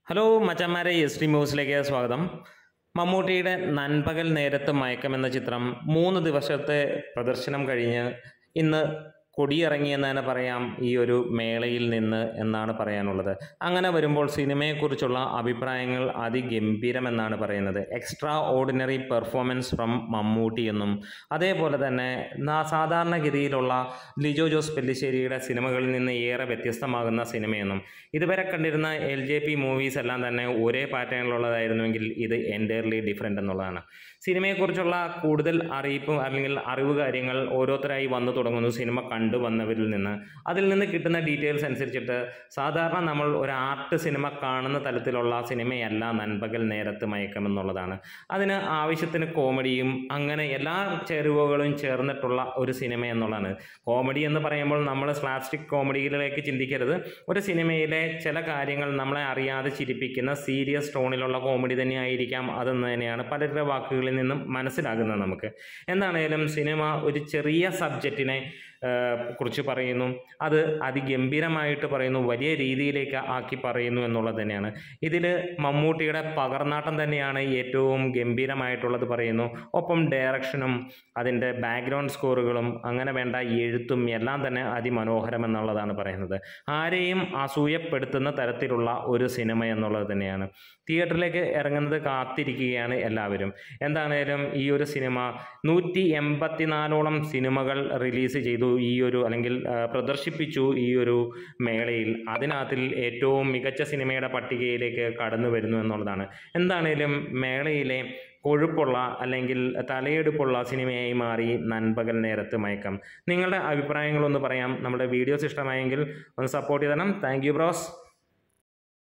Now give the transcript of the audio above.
Hello മച്ചന്മാരെ S ന്യൂസിലേക്ക് സ്വാഗതം. മമ്മൂട്ടിയുടെ നൻപകൽ നേരത്ത് മയക്കം എന്ന ചിത്രം 3 ദിവസത്തെ പ്രദർശനം കഴിഞ്ഞ് ഇന്ന് കൊടിയിറങ്ങിയെന്ന് തന്നെ പറയാം ഈ ഒരു മേളയിൽ നിന്ന് എന്നാണ് പറയാനുള്ളത്. അങ്ങനെ വരുമ്പോൾ സിനിമയെക്കുറിച്ചുള്ള അഭിപ്രായങ്ങൾ അതിഗംഭീരമെന്നാണ് പറയുന്നത്. Extraordinary performance from Mammootty എന്നും അതേപോലെ തന്നെ സാധാരണഗതിയിലുള്ള ലിജോ ജോസ് പെല്ലിശ്ശേരിയുടെ സിനിമകളിൽ നിന്ന് ഏറെ വ്യത്യസ്തമാകുന്ന സിനിമയെന്നും ഇതുവരെ കണ്ടിരുന്ന LJP മൂവീസ് എല്ലാം തന്നെ ഒരേ പാറ്റേണിലുള്ളതായിരുന്നുവെങ്കിൽ ഇത് എൻറ്റയർലി ഡിഫറെൻ്റ് എന്നുള്ളതാണ്. സിനിമയെക്കുറിച്ചുള്ള കൂടുതൽ അറിയിപ്പും അല്ലെങ്കിൽ അറിവ് കാര്യങ്ങൾ ഓരോരുത്തരായി വന്നു തുടങ്ങുന്നു സിനിമ കണ്ടുവന്നവരിൽ നിന്ന്. അതിൽ നിന്ന് കിട്ടുന്ന ഡീറ്റെയിൽസ് അനുസരിച്ചിട്ട് സാധാരണ നമ്മൾ ഒരു ആർട്ട് സിനിമ കാണുന്ന തലത്തിലുള്ള സിനിമയല്ല നൻപകൽ നേരത്ത് മയക്കം എന്നുള്ളതാണ്. അതിന് ആവശ്യത്തിന് കോമഡിയും അങ്ങനെ എല്ലാ ചേരുവകളും ചേർന്നിട്ടുള്ള ഒരു സിനിമ എന്നുള്ളതാണ്. കോമഡി എന്ന് പറയുമ്പോൾ നമ്മൾ സ്ലാപ്സ്റ്റിക് കോമഡിയിലേക്ക് ചിന്തിക്കരുത്. ഒരു സിനിമയിലെ ചില കാര്യങ്ങൾ നമ്മളെ അറിയാതെ ചിരിപ്പിക്കുന്ന സീരിയസ് ടോണിലുള്ള കോമഡി തന്നെയായിരിക്കാം അതെന്ന് തന്നെയാണ് പലരുടെ വാക്കുകളിൽ നിന്നും മനസ്സിലാകുന്നത് നമുക്ക്. എന്താണേലും സിനിമ ഒരു ചെറിയ സബ്ജക്റ്റിനെ കുറിച്ച് പറയുന്നു, അത് അതിഗംഭീരമായിട്ട് പറയുന്നു, വലിയ രീതിയിലേക്ക് ആക്കി പറയുന്നു എന്നുള്ളത് തന്നെയാണ്. ഇതിൽ മമ്മൂട്ടിയുടെ പകർന്നാട്ടം തന്നെയാണ് ഏറ്റവും ഗംഭീരമായിട്ടുള്ളത് പറയുന്നു. ഒപ്പം ഡയറക്ഷനും അതിൻ്റെ ബാക്ക്ഗ്രൗണ്ട് സ്കോറുകളും അങ്ങനെ വേണ്ട എഴുത്തും എല്ലാം തന്നെ അതിമനോഹരം എന്നുള്ളതാണ് പറയുന്നത്. ആരെയും അസൂയപ്പെടുത്തുന്ന തരത്തിലുള്ള ഒരു സിനിമ എന്നുള്ളത് തന്നെയാണ്. തിയേറ്ററിലേക്ക് ഇറങ്ങുന്നത് കാത്തിരിക്കുകയാണ് എല്ലാവരും. എന്താണേലും ഈ ഒരു സിനിമ 184ഓളം സിനിമകൾ റിലീസ് ചെയ്തു ഈ ഒരു അല്ലെങ്കിൽ പ്രദർശിപ്പിച്ചു ഈ ഒരു മേളയിൽ. അതിനകത്തിൽ ഏറ്റവും മികച്ച സിനിമയുടെ പട്ടികയിലേക്ക് കടന്നു വരുന്നു എന്നുള്ളതാണ്. എന്താണേലും മേളയിലെ കൊഴുപ്പുള്ള അല്ലെങ്കിൽ തലയെടുപ്പുള്ള സിനിമയായി മാറി നൻപകൽ നേരത്ത് മയക്കം. നിങ്ങളുടെ അഭിപ്രായങ്ങളൊന്ന് പറയാം. നമ്മുടെ വീഡിയോസ് ഇഷ്ടമായെങ്കിൽ ഒന്ന് സപ്പോർട്ട് ചെയ്തണം. Thank you bros.